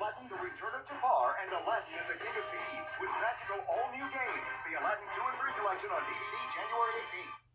Aladdin, The Return of Jafar, and Aladdin and the King of Thieves with magical all-new games. The Aladdin 2 and 3 collection on DVD January 18th.